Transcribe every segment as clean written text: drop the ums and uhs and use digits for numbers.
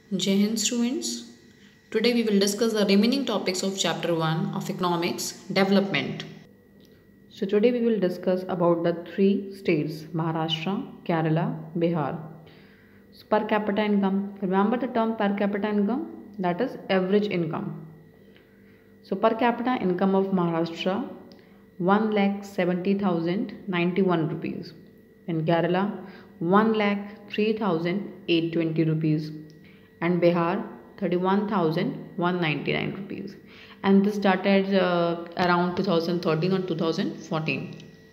Jai Hind students. Today we will discuss the remaining topics of chapter 1 of economics development. So today we will discuss about the three states Maharashtra, Kerala, Bihar. So per capita income. Remember the term per capita income, that is average income. So per capita income of Maharashtra 1,70,091 rupees. In Kerala 1,03,820 rupees. And Bihar 31,199 rupees. And this data is around 2013 or 2014.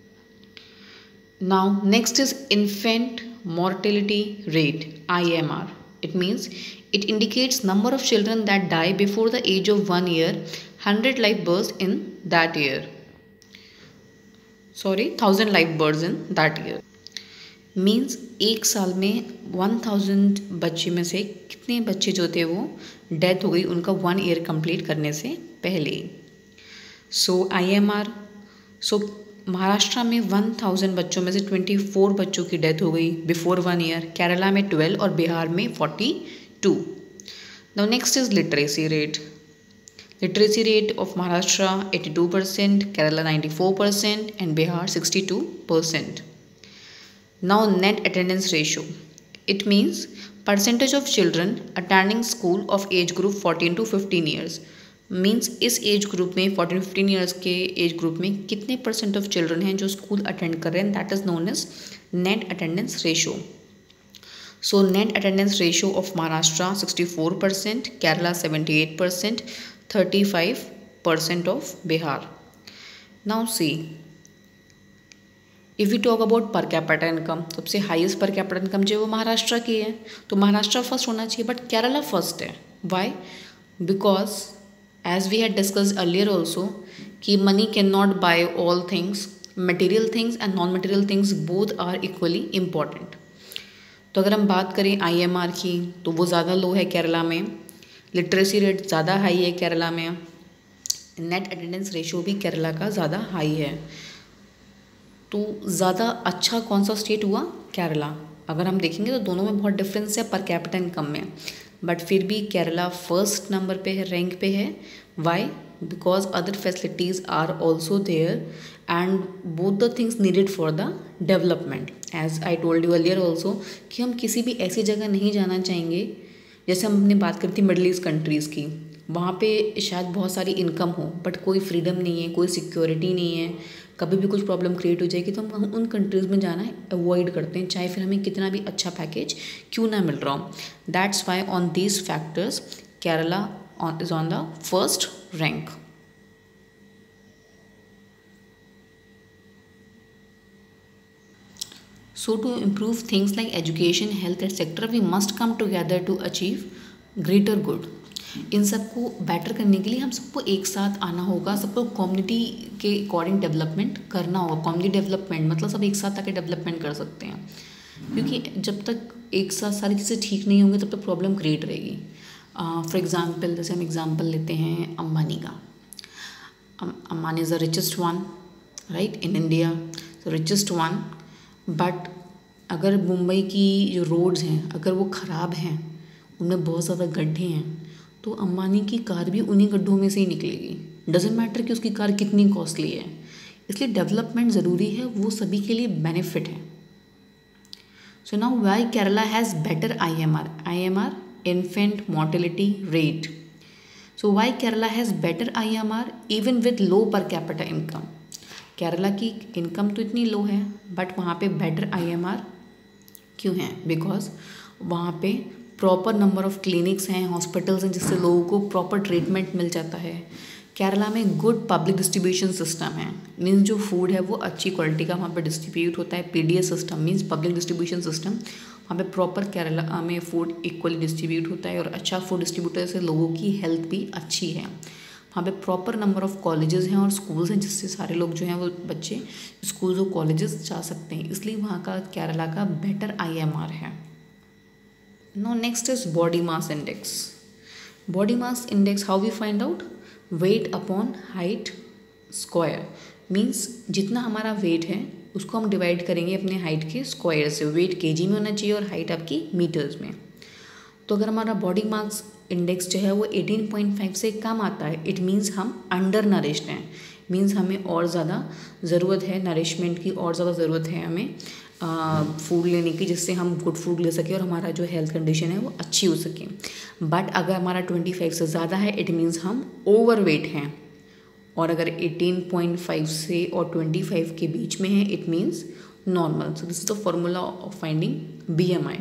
Now next is infant mortality rate, IMR. It means it indicates number of children that die before the age of 1 year, 100 live births in that year. 1000 live births in that year. Means एक साल में 1000 बच्चे में से कितने बच्चे जो थे वो डेथ हो गई उनका 1 ईयर कंप्लीट करने से पहले। सो IMR, महाराष्ट्र में 1000 बच्चों में से 24 बच्चों की डेथ हो गई बिफोर 1 ईयर, केरला में 12 और बिहार में 42। Now next is literacy rate. Literacy rate of Maharashtra 82%, Kerala 94% and Bihar 62%. Now net attendance ratio. It means percentage of children attending school of age group 14 to 15 years. Means इस एज ग्रुप में 14-15 years के as group में कितने percent of children हैं जो school attend कर रहे हैं, that is known as net attendance ratio. So net attendance ratio of Maharashtra 64%, Kerala 78%, 35% of Bihar. Now see if we talk about per capita income, सबसे हाईएस्ट पर कैपिटा इनकम जो वो महाराष्ट्र की है, तो महाराष्ट्र फर्स्ट होना चाहिए, बट केरला फर्स्ट है. Why? Because as we had discussed earlier also कि money can not buy all things, material things and non material things both are equally important. तो अगर हम बात करें IMR की तो वो ज़्यादा लो है केरला में, लिटरेसी रेट ज़्यादा हाई है केरला में, नेट अटेंडेंस रेशो भी केरला का ज़्यादा हाई है. तो ज़्यादा अच्छा कौन सा स्टेट हुआ? केरला. अगर हम देखेंगे तो दोनों में बहुत डिफरेंस है पर कैपिटा इनकम में, बट फिर भी केरला फर्स्ट नंबर पे है, रैंक पे है. Why? Because other facilities are also there and both the things needed for the development. As I told you earlier also कि हम किसी भी ऐसी जगह नहीं जाना चाहेंगे, जैसे हमने बात करी थी मिडल ईस्ट कंट्रीज़ की, वहाँ पे शायद बहुत सारी इनकम हो बट कोई फ्रीडम नहीं है, कोई सिक्योरिटी नहीं है, कभी भी कुछ प्रॉब्लम क्रिएट हो जाएगी तो हम उन कंट्रीज़ में जाना अवॉइड करते हैं, चाहे फिर हमें कितना भी अच्छा पैकेज क्यों ना मिल रहा हो. That's why on these factors Kerala is on the first rank. So to improve things like education, health, etc., we must come together to achieve greater good. इन सबको बेटर करने के लिए हम सबको एक साथ आना होगा, सबको कम्युनिटी के अकॉर्डिंग डेवलपमेंट करना होगा. कम्युनिटी डेवलपमेंट मतलब सब एक साथ आके डेवलपमेंट कर सकते हैं, क्योंकि जब तक एक साथ सारी चीज़ें ठीक नहीं होंगी तब तक प्रॉब्लम क्रिएट रहेगी. फॉर एग्जांपल, जैसे हम एग्जांपल लेते हैं अंबानी का. Ambani is the richest one right in India, the richest one. But अगर मुंबई की जो रोड्स हैं अगर वो ख़राब हैं, उनमें बहुत ज़्यादा गड्ढे हैं, तो अंबानी की कार भी उन्हीं गड्ढों में से ही निकलेगी. डजेंट मैटर कि उसकी कार कितनी कॉस्टली है. इसलिए डेवलपमेंट ज़रूरी है, वो सभी के लिए बेनिफिट है. So now why Kerala has better IMR infant mortality rate. So why Kerala has better IMR even with low per capita income. Kerala की इनकम तो इतनी लो है बट वहाँ पे बेटर IMR क्यों है? बिकॉज वहाँ पे प्रॉपर नंबर ऑफ़ क्लिनिक्स हैं, हॉस्पिटल्स हैं, जिससे लोगों को प्रॉपर ट्रीटमेंट मिल जाता है. केरला में गुड पब्लिक डिस्ट्रीब्यूशन सिस्टम है, मीन्स जो फूड है वो अच्छी क्वालिटी का वहाँ पे डिस्ट्रीब्यूट होता है. PDS system means public distribution system, वहाँ पे प्रॉपर केरला में फूड इक्वली डिस्ट्रीब्यूट होता है और अच्छा फूड डिस्ट्रीब्यूट होने से लोगों की हेल्थ भी अच्छी है. वहाँ पे प्रॉपर नंबर ऑफ़ कॉलेजेस हैं और स्कूल्स हैं, जिससे सारे लोग जो हैं वो बच्चे स्कूल्स और कॉलेजेस जा सकते हैं. इसलिए वहाँ का केरला का बेटर IMR है. Now next is body mass index. Body mass index, how we find out? Weight upon height square. Means जितना हमारा वेट है उसको हम डिवाइड करेंगे अपने हाइट के स्क्वायर से. वेट केजी में होना चाहिए और हाइट आपकी मीटर्स में. तो अगर हमारा बॉडी मास इंडेक्स जो है वो 18.5 से कम आता है, इट मीन्स हम अंडर नरिश्ड हैं, मीन्स हमें और ज़्यादा ज़रूरत है नरिशमेंट की, और ज़्यादा ज़रूरत है हमें फूड लेने की, जिससे हम गुड फूड ले सकें और हमारा जो हेल्थ कंडीशन है वो अच्छी हो सके। बट अगर हमारा 25 से ज़्यादा है, इट मीन्स हम ओवरवेट हैं, और अगर 18.5 से और 25 के बीच में है, it means normal. So this is the formula of finding BMI.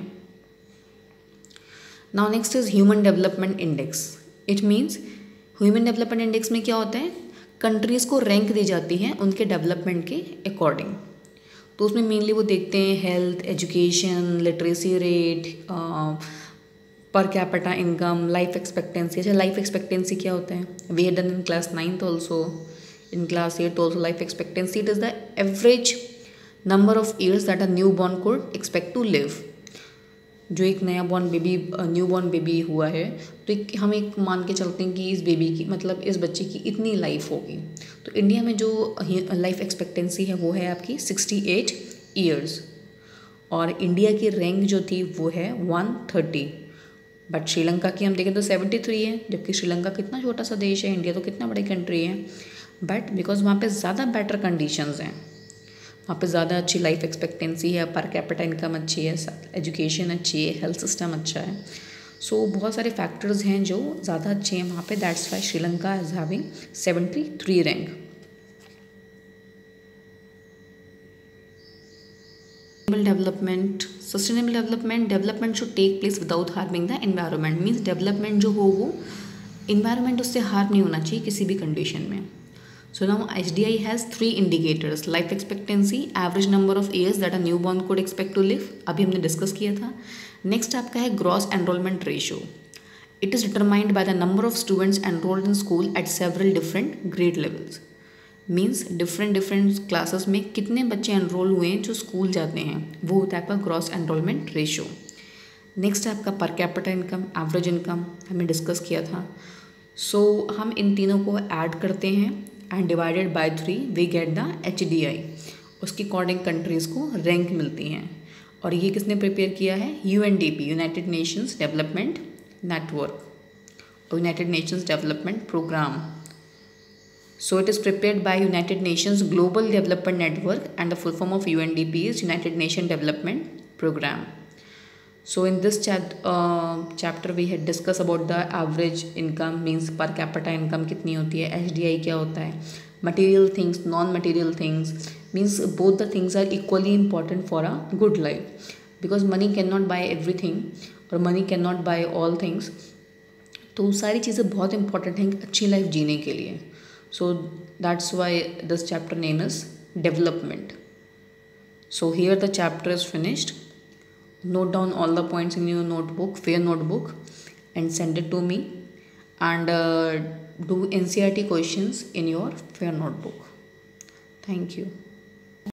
Now next is human development index. It means human development index में क्या होता है, कंट्रीज़ को रैंक दी जाती है उनके डेवलपमेंट के अकॉर्डिंग। तो उसमें मेनली वो देखते हैं health, education, literacy rate, per capita income, life expectancy. अच्छा, लाइफ एक्सपेक्टेंसी क्या होता है, we had done in class 9th also, in class 8th also. Life expectancy it is the average number of years that a newborn could expect to live. जो एक नया born baby, newborn baby हुआ है, तो हम एक मान के चलते हैं कि इस बेबी की, मतलब इस बच्चे की इतनी लाइफ होगी। तो इंडिया में जो लाइफ एक्सपेक्टेंसी है वो है आपकी 68 ईयर्स, और इंडिया की रैंक जो थी वो है 130। बट श्रीलंका की हम देखें तो 73 है, जबकि श्रीलंका कितना छोटा सा देश है, इंडिया तो कितना बड़ी कंट्री है। बट बिकॉज वहाँ पे ज़्यादा बेटर कंडीशंस हैं, वहाँ पे ज़्यादा अच्छी लाइफ एक्सपेक्टेंसी है, पर कैपिटा इनकम अच्छी है, एजुकेशन अच्छी है, हेल्थ सिस्टम अच्छा है। सो बहुत सारे फैक्टर्स हैं जो ज़्यादा अच्छे हैं वहाँ पे, that's why Sri Lanka is having 73 rank. Sustainable development should take place without harming the environment. Means development जो हो वो इन्वायरमेंट उससे हार्म नहीं होना चाहिए किसी भी कंडीशन में। So now HDI has 3 indicators: life expectancy, average number of years that a newborn could expect to live, अभी हमने डिस्कस किया था। नेक्स्ट आपका है gross enrolment ratio. It is determined by the number of students enrolled in school at several different grade levels. Means different classes में कितने बच्चे enrol हुए हैं जो स्कूल जाते हैं, वो होता है आपका ग्रॉस एनरोलमेंट रेशियो। नेक्स्ट है आपका per capita income, average income, हमने डिस्कस किया था। सो हम इन तीनों को ऐड करते हैं and divided by 3 we get the HDI। उसके अकॉर्डिंग कंट्रीज़ को रैंक मिलती हैं, और ये किसने प्रिपेयर किया है, UNDP, United Nations development network, और United Nations development programme. So it is prepared by United Nations global development network and the full form of UNDP is United Nation development programme. So in this chapter we had discussed about the average income, means per capita income कितनी होती है, HDI क्या होता है, material things, non-material things, means both the things are equally important for a good life, because money cannot buy everything और money cannot buy all things। तो सारी चीज़ें बहुत important हैं अच्छी लाइफ जीने के लिए। So that's why this chapter name is development। So here the chapter is finished। Note down all the points in your notebook, fair notebook, and send it to me, and do NCERT questions in your fair notebook. Thank you.